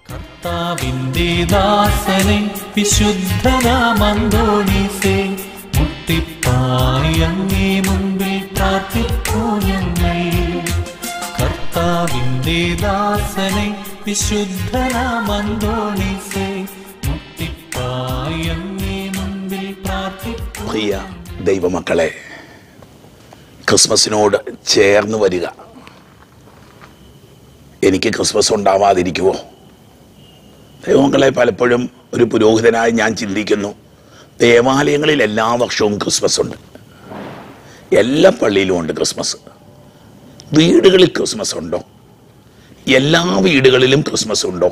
കർത്താവിന്റെ ദാസനെ വിശുദ്ധനാമന്തോണീസേ, മുട്ടിപ്പായി അങ്ങേ മുമ്പിൽ പ്രാർത്ഥിപ്പൂ ഞങ്ങൾ. കർത്താവിന്റെ ദാസനെ വിശുദ്ധനാമന്തോണീസേ, മുട്ടിപ്പായി അങ്ങേ മുമ്പിൽ പ്രാർത്ഥിപ്പൂ. പ്രിയ ദൈവമക്കളെ, ക്രിസ്മസിനോട് ചേർന്ന് വരിക. എനിക്ക് ക്രിസ്മസ് ഉണ്ടാവാതിരിക്കുമോ? ദൈവമക്കളെ, പലപ്പോഴും ഒരു പുരോഹിതനായി ഞാൻ ചിന്തിക്കുന്നു, ദേവാലയങ്ങളിൽ എല്ലാ വർഷവും ക്രിസ്മസ് ഉണ്ട്, എല്ലാ പള്ളിയിലും ഉണ്ട് ക്രിസ്മസ്. വീടുകളിൽ ക്രിസ്മസ് ഉണ്ടോ? എല്ലാ വീടുകളിലും ക്രിസ്മസ് ഉണ്ടോ?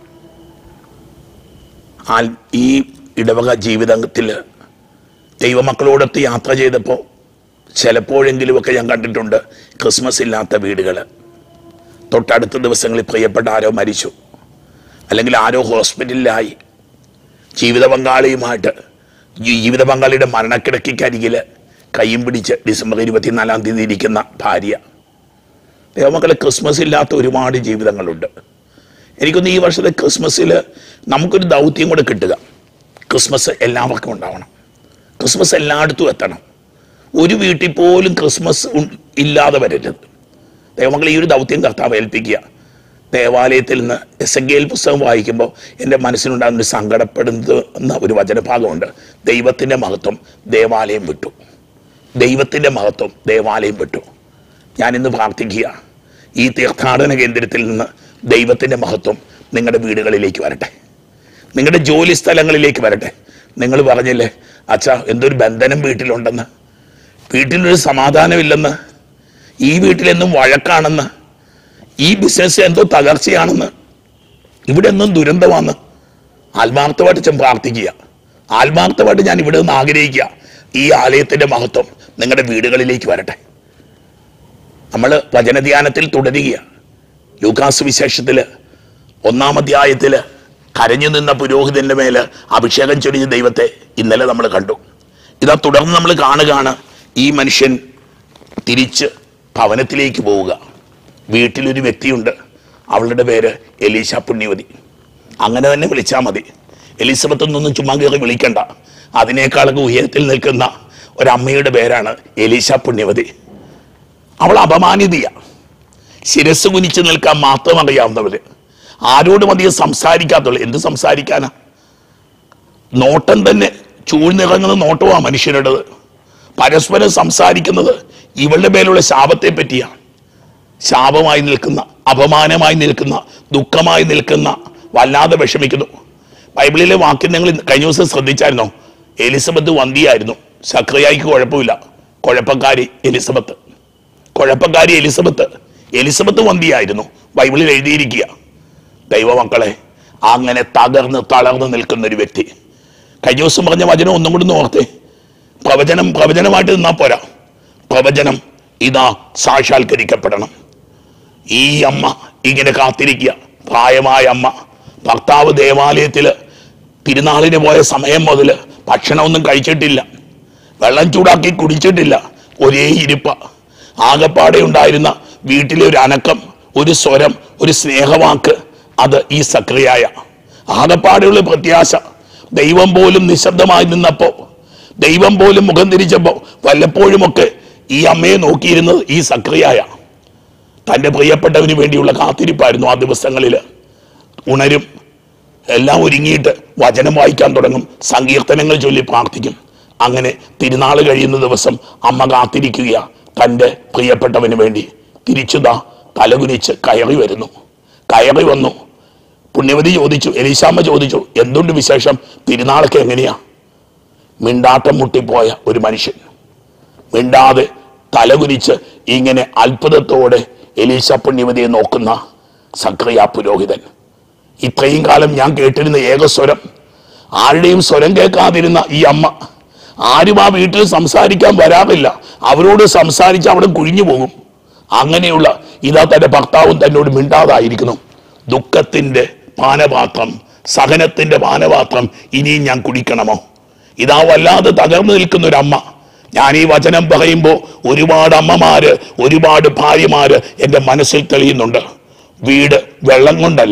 ഈ ഇടവക ജീവിതത്തിൽ ദൈവമക്കളോടൊത്ത് യാത്ര ചെയ്തപ്പോൾ ചിലപ്പോഴെങ്കിലുമൊക്കെ ഞാൻ കണ്ടിട്ടുണ്ട് ക്രിസ്മസ് ഇല്ലാത്ത വീടുകൾ. തൊട്ടടുത്ത ദിവസങ്ങളിൽ പ്രിയപ്പെട്ട ആരോ മരിച്ചു, അല്ലെങ്കിൽ ആരോ ഹോസ്പിറ്റലിലായി. ജീവിത പങ്കാളിയുടെ മരണക്കിടക്കരികിൽ കയ്യും പിടിച്ച് ഡിസംബർ 24-ാം തീയതി ഇരിക്കുന്ന ഭാര്യ. ദൈവമക്കളെ, ക്രിസ്മസ് ഇല്ലാത്ത ഒരുപാട് ജീവിതങ്ങളുണ്ട്. എനിക്കൊന്ന് ഈ വർഷത്തെ ക്രിസ്മസിൽ നമുക്കൊരു ദൗത്യം കൂടെ കിട്ടുക. ക്രിസ്മസ് എല്ലാവർക്കും ഉണ്ടാവണം, ക്രിസ്മസ് എല്ലായിടത്തും എത്തണം. ഒരു വീട്ടിൽ പോലും ക്രിസ്മസ് ഇല്ലാതെ വരരുത്. ദൈവമക്കളെ, ഈ ഒരു ദൗത്യം കർത്താവ് ഏൽപ്പിക്കുക. ദേവാലയത്തിൽ നിന്ന് എസെക്കിയേൽ പുസ്തകം വായിക്കുമ്പോൾ എൻ്റെ മനസ്സിലുണ്ടാകുന്നൊരു സങ്കടപ്പെടുന്ന ഒരു വചനഭാഗമുണ്ട്. ദൈവത്തിൻ്റെ മഹത്വം ദേവാലയം വിട്ടു, ദൈവത്തിൻ്റെ മഹത്വം ദേവാലയം വിട്ടു. ഞാനിന്ന് പ്രാർത്ഥിക്കുക, ഈ തീർത്ഥാടന കേന്ദ്രത്തിൽ നിന്ന് ദൈവത്തിൻ്റെ മഹത്വം നിങ്ങളുടെ വീടുകളിലേക്ക് വരട്ടെ, നിങ്ങളുടെ ജോലി സ്ഥലങ്ങളിലേക്ക് വരട്ടെ. നിങ്ങൾ പറഞ്ഞില്ലേ, അച്ഛാ എന്തൊരു ബന്ധനം വീട്ടിലുണ്ടെന്ന്, വീട്ടിലൊരു സമാധാനമില്ലെന്ന്, ഈ വീട്ടിലെന്നും വഴക്കാണെന്ന്, ഈ ബിസിനസ് എന്തോ തകർച്ചയാണെന്ന്, ഇവിടെ ഒന്നും ദുരന്തമാണ്. ആത്മാർത്ഥമായിട്ട് ഞാൻ പ്രാർത്ഥിക്കുക, ആത്മാർത്ഥമായിട്ട് ഞാൻ ഇവിടെ നിന്ന് ആഗ്രഹിക്കുക, ഈ ആലയത്തിൻ്റെ മഹത്വം നിങ്ങളുടെ വീടുകളിലേക്ക് വരട്ടെ. നമ്മൾ വചനധ്യാനത്തിൽ തുടരുക. ലൂക്കാസ് വിശേഷത്തിൽ 1-ാം അധ്യായത്തിൽ കരഞ്ഞു നിന്ന പുരോഹിതന്റെ മേൽ അഭിഷേകം ചൊരിഞ്ഞ ദൈവത്തെ ഇന്നലെ നമ്മൾ കണ്ടു. ഇതാ തുടർന്ന് നമ്മൾ കാണുകയാണ്, ഈ മനുഷ്യൻ തിരിച്ച് ഭവനത്തിലേക്ക് പോവുക. വീട്ടിലൊരു വ്യക്തിയുണ്ട്, അവളുടെ പേര് എലീശ പുണ്യവതി. അങ്ങനെ തന്നെ വിളിച്ചാൽ മതി. എലിസബത്ത് എന്നൊന്നും ചുമ്മാ കയറി വിളിക്കണ്ട. അതിനേക്കാളൊക്കെ ഉയരത്തിൽ നിൽക്കുന്ന ഒരമ്മയുടെ പേരാണ് എലീശ പുണ്യവതി. അവൾ അപമാനിതയ, ശിരസ് കുനിച്ച് നിൽക്കാൻ മാത്രം അറിയാവുന്നവര്, ആരോടും അധികം സംസാരിക്കാത്തുള്ളൂ. എന്ത് സംസാരിക്കാനാ? നോട്ടം തന്നെ ചൂഴ്ന്നിറങ്ങുന്ന നോട്ടമാണ് മനുഷ്യരുടേത്. പരസ്പരം സംസാരിക്കുന്നത് ഇവളുടെ മേലുള്ള ശാപത്തെ പറ്റിയാണ്. ശാപമായി നിൽക്കുന്ന, അപമാനമായി നിൽക്കുന്ന, ദുഃഖമായി നിൽക്കുന്ന, വല്ലാതെ വിഷമിക്കുന്നു. ബൈബിളിലെ വാക്യം നിങ്ങൾ കഴിഞ്ഞ ദിവസം ശ്രദ്ധിച്ചായിരുന്നോ? എലിസബത്ത് വന്ധ്യയായിരുന്നു, സക്രിയായിക്ക് കുഴപ്പമില്ല. കുഴപ്പക്കാരി എലിസബത്ത് വന്ധ്യയായിരുന്നു, ബൈബിളിൽ എഴുതിയിരിക്കുക. ദൈവമക്കളെ, അങ്ങനെ തളർന്ന് നിൽക്കുന്ന ഒരു വ്യക്തി. കഴിഞ്ഞ ദിവസം പറഞ്ഞ വചനം ഒന്നും കൂടി ഓർത്തേ. പ്രവചനമായിട്ട് നിന്നാൽ പോരാ, പ്രവചനം ഇതാ സാക്ഷാത്കരിക്കപ്പെടണം. ഈ അമ്മ ഇങ്ങനെ കാത്തിരിക്കുക, പ്രായമായ അമ്മ. ഭർത്താവ് ദേവാലയത്തിൽ തിരുനാളിന് പോയ സമയം മുതൽ ഭക്ഷണമൊന്നും കഴിച്ചിട്ടില്ല, വെള്ളം ചൂടാക്കി കുടിച്ചിട്ടില്ല, ഒരേ ഇരിപ്പ. ആകപ്പാടെ ഉണ്ടായിരുന്ന വീട്ടിലെ ഒരു അനക്കം, ഒരു സ്വരം, ഒരു സ്നേഹവാക്ക്, അത് ഈ സക്രിയായ. ആകപ്പാടെയുള്ള പ്രത്യാശ. ദൈവം പോലും നിശബ്ദമായി നിന്നപ്പോൾ, ദൈവം പോലും മുഖം തിരിച്ചപ്പോൾ വല്ലപ്പോഴുമൊക്കെ ഈ അമ്മയെ നോക്കിയിരുന്നത് ഈ സക്രിയായ. തൻ്റെ പ്രിയപ്പെട്ടവന് വേണ്ടിയുള്ള കാത്തിരിപ്പായിരുന്നു ആ ദിവസങ്ങളിൽ. ഉണരും, എല്ലാം ഒരുങ്ങിയിട്ട് വചനം വായിക്കാൻ തുടങ്ങും, സങ്കീർത്തനങ്ങൾ ചൊല്ലി പ്രാർത്ഥിക്കും. അങ്ങനെ തിരുനാൾ കഴിയുന്ന ദിവസം അമ്മ കാത്തിരിക്കുക തൻ്റെ പ്രിയപ്പെട്ടവന് വേണ്ടി. തിരിച്ചുതാ തലകുനിച്ച് കയറി വന്നു. പുണ്യവതി ചോദിച്ചു, എലീശാമ്മ ചോദിച്ചു, എന്തുണ്ട് വിശേഷം, തിരുനാളൊക്കെ എങ്ങനെയാ? മിണ്ടാട്ടം മുട്ടിപ്പോയ ഒരു മനുഷ്യൻ, മിണ്ടാതെ തലകുനിച്ച് ഇങ്ങനെ അത്ഭുതത്തോടെ എലീശ പുണ്യവതിയെ നോക്കുന്ന സക്രിയ പുരോഹിതൻ. ഇത്രയും കാലം ഞാൻ കേട്ടിരുന്ന ഏക സ്വരം, ആരുടെയും സ്വരം കേൾക്കാതിരുന്ന ഈ അമ്മ. ആരും ആ വീട്ടിൽ സംസാരിക്കാൻ വരാറില്ല, അവരോട് സംസാരിച്ച് അവിടെ കുഴിഞ്ഞു പോകും. അങ്ങനെയുള്ള ഇതാ തന്റെ ഭർത്താവും തന്നോട് മിണ്ടാതായിരിക്കുന്നു. ദുഃഖത്തിന്റെ പാനപാത്രം, സഹനത്തിന്റെ പാനപാത്രം ഇനിയും ഞാൻ കുടിക്കണമോ? ഇതാ വല്ലാതെ തകർന്നു നിൽക്കുന്ന ഒരു അമ്മ. ഞാൻ ഈ വചനം പറയുമ്പോൾ ഒരുപാട് അമ്മമാര്, ഒരുപാട് ഭാര്യമാര് എൻ്റെ മനസ്സിൽ തെളിയുന്നുണ്ട്. വീട് വെള്ളം കൊണ്ടല്ല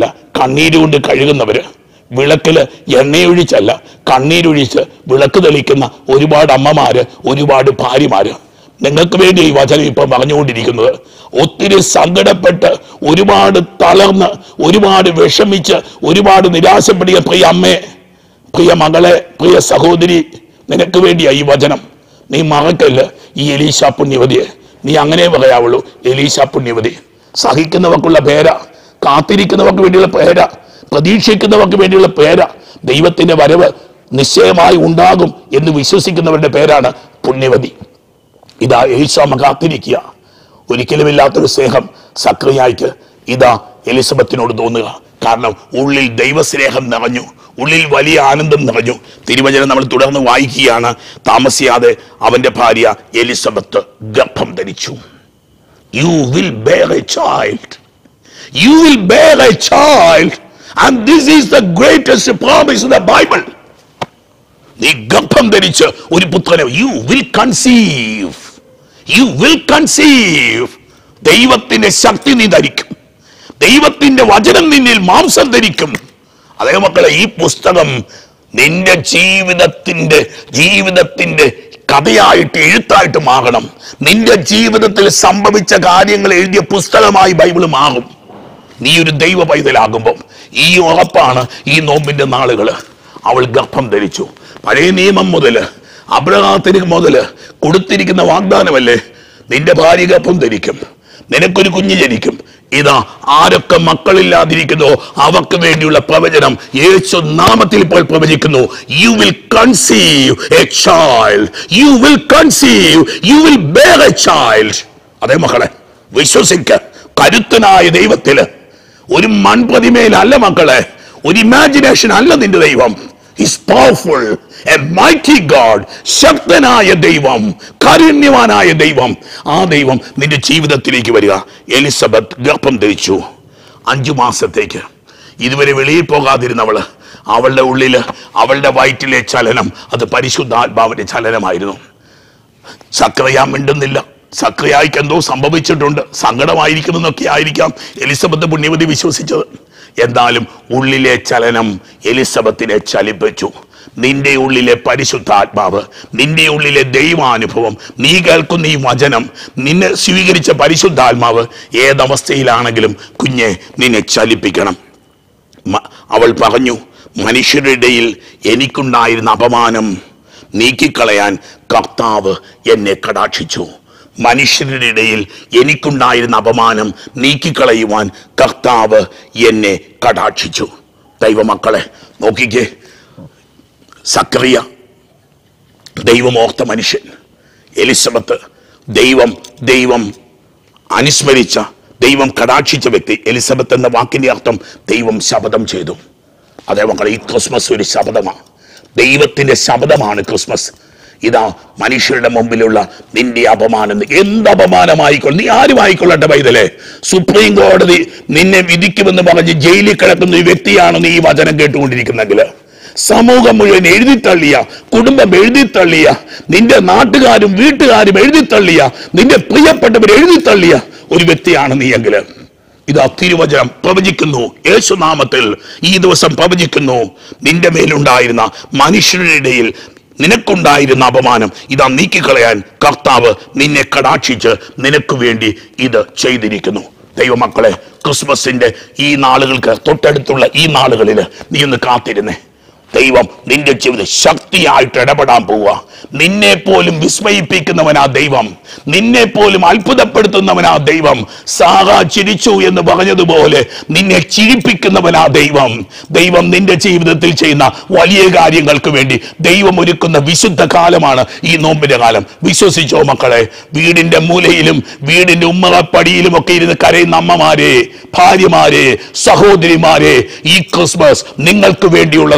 കണ്ണീരുകൊണ്ട് കഴുകുന്നവര്, വിളക്കില് എണ്ണയൊഴിച്ചല്ല കണ്ണീരൊഴിച്ച് വിളക്ക് തെളിക്കുന്ന ഒരുപാട് അമ്മമാര്, ഒരുപാട് ഭാര്യമാര്. നിങ്ങൾക്ക് വേണ്ടി ഈ വചനം ഇപ്പം പറഞ്ഞുകൊണ്ടിരിക്കുന്നത്. ഒത്തിരി സങ്കടപ്പെട്ട്, ഒരുപാട് തളർന്ന്, ഒരുപാട് വിഷമിച്ച്, ഒരുപാട് നിരാശപ്പെടുക പ്രിയ അമ്മേ, പ്രിയ മകളെ, പ്രിയ സഹോദരി, നിനക്ക് വേണ്ടിയാ ഈ വചനം. നീ മറക്കല്ല് ഈ എലീശ പുണ്യവതിയെ. നീ അങ്ങനെ പറയാവുള്ളൂ, എലീശ പുണ്യവതി. സഹിക്കുന്നവർക്കുള്ള പേരാ, കാത്തിരിക്കുന്നവർക്ക് വേണ്ടിയുള്ള പേരാ, പ്രതീക്ഷിക്കുന്നവർക്ക് വേണ്ടിയുള്ള പേരാ. ദൈവത്തിന്റെ വരവ് നിശ്ചയമായി ഉണ്ടാകും എന്ന് വിശ്വസിക്കുന്നവരുടെ പേരാണ് പുണ്യവതി. ഇതാ എലീശാമ്മ കാത്തിരിക്കുക. ഒരിക്കലുമില്ലാത്തൊരു സ്നേഹം സക്രിയായിക്ക് ഇതാ എലിസബത്തിനോട് തോന്നുക. കാരണം ഉള്ളിൽ ദൈവസ്നേഹം നിറഞ്ഞു, ഉള്ളിൽ വലിയ ആനന്ദം നിറഞ്ഞു. തിരുവചനം നമ്മൾ തുടർന്ന് വായിക്കുകയാണ്. താമസിയാതെ അവന്റെ ഭാര്യ എലിസബത്ത് ഗർഭം ധരിച്ചു. You will bear a child. You will bear a child. And this is the greatest promise in the Bible. നീ ഗർഭം ധരിച്ച് ഒരു പുത്രനെ, you will conceive. You will conceive. ദൈവത്തിന്റെ ശക്തി നീ ധരിക്കും, ദൈവത്തിന്റെ വചനം നിന്നിൽ മാംസം ധരിക്കും. അതേ മക്കളെ, ഈ പുസ്തകം നിന്റെ ജീവിതത്തിന്റെ കഥയായിട്ട്, എഴുത്തായിട്ട് മാറണം. നിന്റെ ജീവിതത്തിൽ സംഭവിച്ച കാര്യങ്ങൾ എഴുതിയ പുസ്തകമായി ബൈബിൾ മാറും. നീ ഒരു ദൈവ പൈതലാകുമ്പം ഈ ഉറപ്പാണ്. ഈ നോമ്പിന്റെ നാളുകള് അവൾ ഗർഭം ധരിച്ചു. പഴയ നിയമം മുതല്, അബ്രഹാത്തിന് മുതല് കൊടുത്തിരിക്കുന്ന വാഗ്ദാനമല്ലേ, നിന്റെ ഭാര്യ ഗർഭം ധരിക്കും, നിനക്കൊരു കുഞ്ഞ് ജനിക്കും. ഇതാ ആരൊക്കെ മക്കളില്ലാതിരിക്കുന്നോ അവർക്ക് വേണ്ടിയുള്ള പ്രവചനം യേശു നാമത്തിൽ ഇപ്പോൾ പ്രവചിക്കുന്നു. You will conceive a child. You will conceive. You will bear a child. അതേ മക്കളെ, വിശ്വസിക്ക. കരുത്തനായ ദൈവത്തില്, ഒരു മൺപ്രതിമയിലല്ല മക്കളെ, ഒരു ഇമാജിനേഷൻ അല്ല നിന്റെ ദൈവം. He's powerful, a mighty God. ശക്തനായ ദൈവം, കാരുണ്യവാനായ ദൈവം. ആ ദൈവം നിന്റെ ജീവിതത്തിലേക്ക് വരിക. എലിസബത്ത് ഗർഭം ധരിച്ചു 5 മാസത്തേക്ക്. ഇതുവരെ വെളിയിൽ പോകാതിരുന്നവള്, അവളുടെ ഉള്ളില്, അവളുടെ വയറ്റിലെ ചലനം അത് പരിശുദ്ധാത്മാവിന്റെ ചലനമായിരുന്നു. സക്രിയ മിണ്ടുന്നില്ല. സക്രിയായിക്ക് എന്തോ സംഭവിച്ചിട്ടുണ്ട്, സങ്കടമായിരിക്കുമെന്നൊക്കെ ആയിരിക്കാം എലിസബത്ത് പുണ്യവതി വിശ്വസിച്ചത്. എന്നാലും ഉള്ളിലെ ചലനം എലിസബത്തിനെ ചലിപ്പിച്ചു. നിന്റെ ഉള്ളിലെ പരിശുദ്ധാത്മാവ്, നിന്റെ ഉള്ളിലെ ദൈവാനുഭവം, നീ കേൾക്കുന്ന ഈ വചനം, നിന്നെ സ്വീകരിച്ച പരിശുദ്ധാത്മാവ് ഏതവസ്ഥയിലാണെങ്കിലും കുഞ്ഞെ നിന്നെ ചലിപ്പിക്കണം. അവൾ പറഞ്ഞു, മനുഷ്യരുടെ ഇടയിൽ എനിക്കുണ്ടായിരുന്ന അപമാനം നീക്കിക്കളയാൻ കർത്താവ് എന്നെ കടാക്ഷിച്ചു. മനുഷ്യരുടെ ഇടയിൽ എനിക്കുണ്ടായിരുന്ന അപമാനം നീക്കിക്കളയുവാൻ കർത്താവ് എന്നെ കടാക്ഷിച്ചു. ദൈവമക്കളെ നോക്കിക്കേ, സക്രിയ ദൈവമോർത്ത മനുഷ്യൻ, എലിസബത്ത് ദൈവം അനുസ്മരിച്ച, ദൈവം കടാക്ഷിച്ച വ്യക്തി. എലിസബത്ത് എന്ന വാക്കിന്റെ അർത്ഥം ദൈവം ശപഥം ചെയ്തു. അതേ മക്കളെ, ഈ ക്രിസ്മസ് ഒരു ശപഥമാണ്, ദൈവത്തിന്റെ ശപഥമാണ് ക്രിസ്മസ്. ഇതാ മനുഷ്യരുടെ മുമ്പിലുള്ള നിന്റെ അപമാനം, എന്ത് അപമാനമായിക്കൊള്ളു, നീ ആരും ആയിക്കൊള്ളട്ടെ പൈതലേ, സുപ്രീം കോടതി നിന്നെ വിധിക്കുമെന്ന് പറഞ്ഞ് ജയിലിൽ കിടക്കുന്ന ഒരു വ്യക്തിയാണ് നീ ഈ വചനം കേട്ടുകൊണ്ടിരിക്കുന്നെങ്കിൽ, സമൂഹം മുഴുവൻ എഴുതിത്തള്ളിയ, കുടുംബം എഴുതിത്തള്ളിയ, നിന്റെ നാട്ടുകാരും വീട്ടുകാരും എഴുതിത്തള്ളിയ, നിന്റെ പ്രിയപ്പെട്ടവർ എഴുതിത്തള്ളിയ ഒരു വ്യക്തിയാണ് നീ എങ്കിൽ, ഇതാ തിരുവചനം പ്രവചിക്കുന്നു. യേശുനാമത്തിൽ ഈ ദിവസം പ്രവചിക്കുന്നു, നിന്റെ മേലുണ്ടായിരുന്ന മനുഷ്യരുടെ ഇടയിൽ നിനക്കുണ്ടായിരുന്ന അപമാനം ഇതാ നീക്കിക്കളയാൻ കർത്താവ് നിന്നെ കടാക്ഷിച്ച് നിനക്ക് വേണ്ടി ഇത് ചെയ്തിരിക്കുന്നു. ദൈവമക്കളെ, ക്രിസ്മസിന്റെ ഈ നാളുകൾക്ക് തൊട്ടടുത്തുള്ള ഈ നാളുകളിൽ നീ ഒന്ന് കാത്തിരുന്നേ. ദൈവം നിന്റെ ജീവിതം ശക്തിയായിട്ട് ഇടപെടാൻ പോവുക. നിന്നെ പോലും വിസ്മയിപ്പിക്കുന്നവനാ ദൈവം, നിന്നെ പോലും അത്ഭുതപ്പെടുത്തുന്നവനാ ദൈവം. സാറ ചിരിച്ചു എന്ന് പറഞ്ഞതുപോലെ നിന്നെ ചിരിപ്പിക്കുന്നവനാ ദൈവം. ദൈവം നിന്റെ ജീവിതത്തിൽ ചെയ്യുന്ന വലിയ കാര്യങ്ങൾക്ക് വേണ്ടി ദൈവം ഒരുക്കുന്ന വിശുദ്ധ കാലമാണ് ഈ നോമ്പിന്റെ കാലം. വിശ്വസിച്ചോ മക്കളെ? വീടിന്റെ മൂലയിലും വീടിന്റെ ഉമ്മറപ്പടിയിലും ഒക്കെ ഇരുന്ന് കരയുന്ന അമ്മമാരെ, ഭാര്യമാരെ, സഹോദരിമാരെ, ഈ ക്രിസ്മസ് നിങ്ങൾക്ക് വേണ്ടിയുള്ളതാണ്.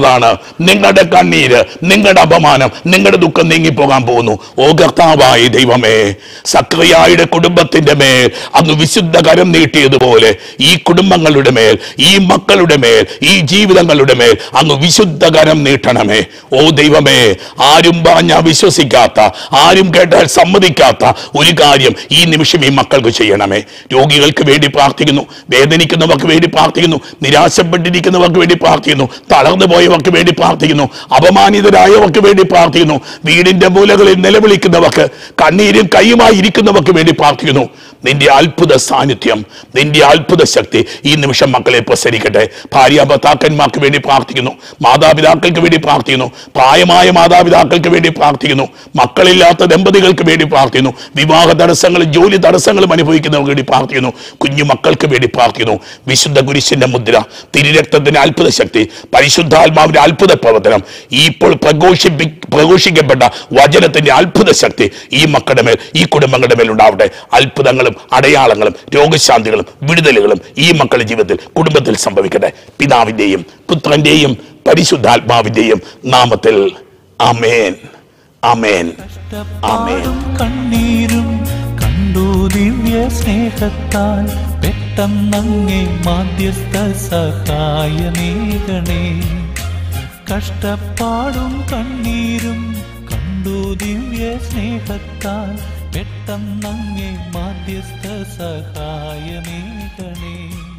നിങ്ങളുടെ കണ്ണീര്, നിങ്ങളുടെ അപമാനം, നിങ്ങളുടെ ദുഃഖം നീങ്ങിപ്പോകാൻ പോകുന്നു. ഓ കർത്താവായ ദൈവമേ, സക്രിയായുടെ കുടുംബത്തിന്റെ മേൽ അങ്ങ് വിശുദ്ധ കരം നീട്ടിയതുപോലെ ഈ കുടുംബങ്ങളുടെ മേൽ, ഈ മക്കളുടെ മേൽ, ഈ ജീവിതങ്ങളുടെ മേൽ അങ്ങ് വിശുദ്ധ കരം നീട്ടണമേ. ഓ ദൈവമേ, ആരും പറഞ്ഞാൽ വിശ്വസിക്കാത്ത, ആരും കേട്ടാൽ സമ്മതിക്കാത്ത ഒരു കാര്യം ഈ നിമിഷം ഈ മക്കൾക്ക് ചെയ്യണമേ. രോഗികൾക്ക് വേണ്ടി പ്രാർത്ഥിക്കുന്നു, വേദനിക്കുന്നവർക്ക് വേണ്ടി പ്രാർത്ഥിക്കുന്നു, നിരാശപ്പെട്ടിരിക്കുന്നവർക്ക് വേണ്ടി പ്രാർത്ഥിക്കുന്നു, തളർന്നു പോയവർക്ക് വേണ്ടി പ്രാർത്ഥിക്കുന്നു, അപമാനിതരായവർക്ക് വേണ്ടി പ്രാർത്ഥിക്കുന്നു, വീടിന്റെ മൂലകളിൽ നിലവിളിക്കുന്നവർക്ക്, കണ്ണീരും കൈയുമായി ഇരിക്കുന്നവർക്ക് വേണ്ടി പ്രാർത്ഥിക്കുന്നു. നിന്റെ അത്ഭുത സാന്നിധ്യം, നിന്റെ അത്ഭുത ശക്തി ഈ നിമിഷം മക്കളെ പ്രസരിക്കട്ടെ. ഭാര്യ ഭർത്താക്കന്മാർക്ക് വേണ്ടി പ്രാർത്ഥിക്കുന്നു, മാതാപിതാക്കൾക്ക് വേണ്ടി പ്രാർത്ഥിക്കുന്നു, പ്രായമായ മാതാപിതാക്കൾക്ക് വേണ്ടി പ്രാർത്ഥിക്കുന്നു, മക്കളില്ലാത്ത ദമ്പതികൾക്ക് വേണ്ടി പ്രാർത്ഥിക്കുന്നു, വിവാഹ തടസ്സങ്ങളും ജോലി തടസ്സങ്ങളും അനുഭവിക്കുന്നവർക്ക് വേണ്ടി പ്രാർത്ഥിക്കുന്നു, കുഞ്ഞു മക്കൾക്ക് വേണ്ടി പ്രാർത്ഥിക്കുന്നു. വിശുദ്ധ കുരിശിന്റെ മുദ്ര, തിരുരക്തത്തിന്റെ അത്ഭുത ശക്തി, പരിശുദ്ധാത്മാവിന്റെ അത്ഭുത പ്രവർത്തനം, ഇപ്പോൾ പ്രഘോഷിക്കപ്പെട്ട വചനത്തിന്റെ അത്ഭുത ശക്തി ഈ മക്കളുടെ മേൽ, ഈ കുടുംബങ്ങളുടെ മേൽ ഉണ്ടാവട്ടെ. അത്ഭുതങ്ങളും അടയാളങ്ങളും രോഗശാന്തികളും വിടുതലുകളും ഈ മക്കളുടെ ജീവിതത്തിൽ, കുടുംബത്തിൽ സംഭവിക്കട്ടെ. പിതാവിന്റെയും പുത്രന്റെയും പരിശുദ്ധാത്മാവിന്റെയും നാമത്തിൽ ആമേൻ, ആമേൻ, ആമേൻ. കണ്ണീരും കണ്ടു ദിവ്യ സ്നേഹത്താൽ പെട്ടെന്നങ്ങേ മാധ്യസ്ഥ സഹായമേകണേ. കഷ്ടപ്പാടും കണ്ണീരും കണ്ടു ദിവ്യ സ്നേഹത്താൽ പെട്ടെന്നങ്ങേ മാധ്യസ്ഥ സഹായമേകണേ.